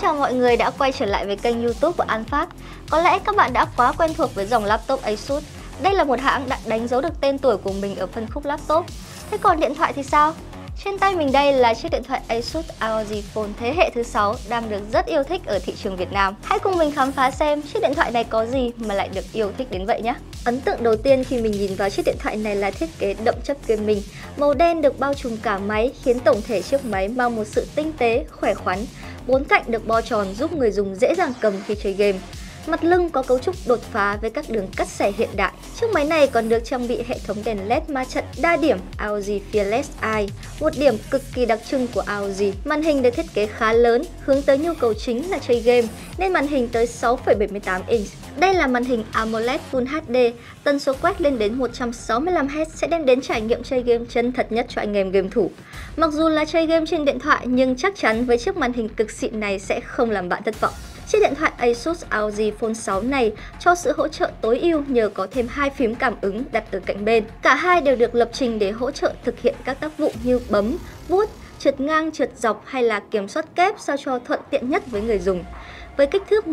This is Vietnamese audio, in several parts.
chào mọi người đã quay trở lại với kênh YouTube của An Phát. Có lẽ các bạn đã quá quen thuộc với dòng laptop Asus. Đây là một hãng đã đánh dấu được tên tuổi của mình ở phân khúc laptop. Thế còn điện thoại thì sao? Trên tay mình đây là chiếc điện thoại Asus ROG Phone thế hệ thứ 6 đang được rất yêu thích ở thị trường Việt Nam. Hãy cùng mình khám phá xem chiếc điện thoại này có gì mà lại được yêu thích đến vậy nhé. Ấn tượng đầu tiên khi mình nhìn vào chiếc điện thoại này là thiết kế đậm chất gaming. Màu đen được bao trùm cả máy khiến tổng thể chiếc máy mang một sự tinh tế, khỏe khoắn. Bốn cạnh được bo tròn giúp người dùng dễ dàng cầm khi chơi game. Mặt lưng có cấu trúc đột phá với các đường cắt xẻ hiện đại. Chiếc máy này còn được trang bị hệ thống đèn LED ma trận đa điểm ROG Fearless Eye, một điểm cực kỳ đặc trưng của ROG. Màn hình được thiết kế khá lớn, hướng tới nhu cầu chính là chơi game, nên màn hình tới 6,78 inch. Đây là màn hình AMOLED Full HD, tần số quét lên đến 165Hz sẽ đem đến trải nghiệm chơi game chân thật nhất cho anh em game thủ. Mặc dù là chơi game trên điện thoại nhưng chắc chắn với chiếc màn hình cực xịn này sẽ không làm bạn thất vọng. Chiếc điện thoại Asus ROG Phone 6 này cho sự hỗ trợ tối ưu nhờ có thêm hai phím cảm ứng đặt ở cạnh bên. Cả hai đều được lập trình để hỗ trợ thực hiện các tác vụ như bấm, vuốt, trượt ngang, trượt dọc hay là kiểm soát kép sao cho thuận tiện nhất với người dùng. Với kích thước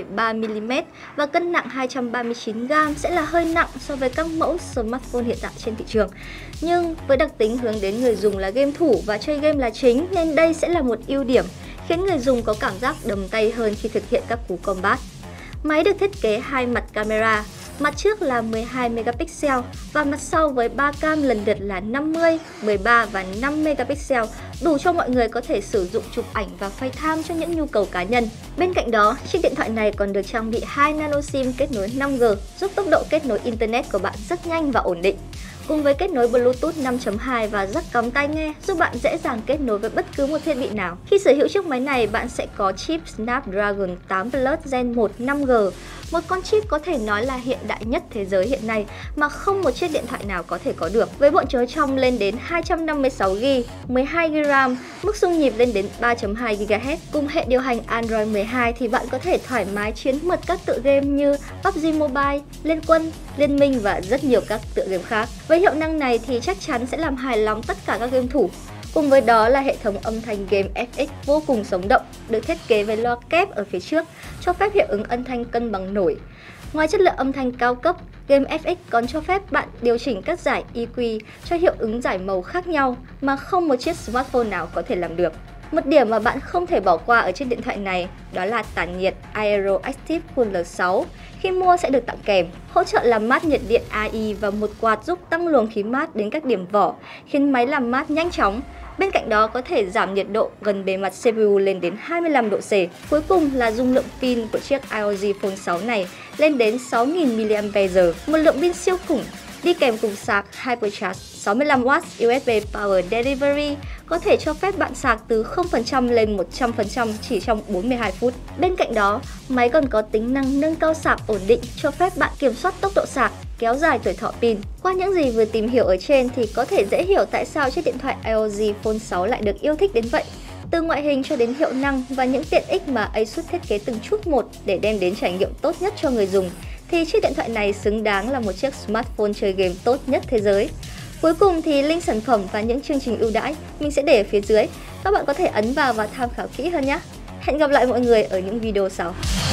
10,3mm và cân nặng 239g sẽ là hơi nặng so với các mẫu smartphone hiện tại trên thị trường. Nhưng với đặc tính hướng đến người dùng là game thủ và chơi game là chính nên đây sẽ là một ưu điểm, khiến người dùng có cảm giác đầm tay hơn khi thực hiện các cú combat. Máy được thiết kế hai mặt camera, mặt trước là 12 megapixel và mặt sau với 3 cam lần lượt là 50, 13 và 5 megapixel, đủ cho mọi người có thể sử dụng chụp ảnh và FaceTime cho những nhu cầu cá nhân. Bên cạnh đó, chiếc điện thoại này còn được trang bị 2 nano SIM kết nối 5G, giúp tốc độ kết nối Internet của bạn rất nhanh và ổn định. Cùng với kết nối Bluetooth 5.2 và jack cắm tai nghe giúp bạn dễ dàng kết nối với bất cứ một thiết bị nào. Khi sở hữu chiếc máy này, bạn sẽ có chip Snapdragon 8 Plus Gen 1 5G, một con chip có thể nói là hiện đại nhất thế giới hiện nay mà không một chiếc điện thoại nào có thể có được. Với bộ nhớ trong lên đến 256GB, 12GB RAM, mức xung nhịp lên đến 3.2 GHz. Cùng hệ điều hành Android 12 thì bạn có thể thoải mái chiến mượt các tựa game như PUBG Mobile, Liên Quân, Liên Minh và rất nhiều các tựa game khác. Với hiệu năng này thì chắc chắn sẽ làm hài lòng tất cả các game thủ. Cùng với đó là hệ thống âm thanh game FX vô cùng sống động, được thiết kế với loa kép ở phía trước, cho phép hiệu ứng âm thanh cân bằng nổi. Ngoài chất lượng âm thanh cao cấp, game FX còn cho phép bạn điều chỉnh các giải EQ cho hiệu ứng giải màu khác nhau mà không một chiếc smartphone nào có thể làm được. Một điểm mà bạn không thể bỏ qua ở chiếc điện thoại này đó là tản nhiệt Aero Active Cooler 6. Khi mua sẽ được tặng kèm hỗ trợ làm mát nhiệt điện AI và một quạt giúp tăng luồng khí mát đến các điểm vỏ, khiến máy làm mát nhanh chóng. Bên cạnh đó có thể giảm nhiệt độ gần bề mặt CPU lên đến 25 độ C. Cuối cùng là dung lượng pin của chiếc ROG Phone 6 này lên đến 6.000 mAh, một lượng pin siêu khủng. Đi kèm cùng sạc Hypercharge 65W USB Power Delivery có thể cho phép bạn sạc từ 0% lên 100% chỉ trong 42 phút. Bên cạnh đó, máy còn có tính năng nâng cao sạc ổn định cho phép bạn kiểm soát tốc độ sạc, kéo dài tuổi thọ pin. Qua những gì vừa tìm hiểu ở trên thì có thể dễ hiểu tại sao chiếc điện thoại ROG Phone 6 lại được yêu thích đến vậy. Từ ngoại hình cho đến hiệu năng và những tiện ích mà Asus thiết kế từng chút một để đem đến trải nghiệm tốt nhất cho người dùng, thì chiếc điện thoại này xứng đáng là một chiếc smartphone chơi game tốt nhất thế giới. Cuối cùng thì link sản phẩm và những chương trình ưu đãi mình sẽ để ở phía dưới. Các bạn có thể ấn vào và tham khảo kỹ hơn nhé. Hẹn gặp lại mọi người ở những video sau.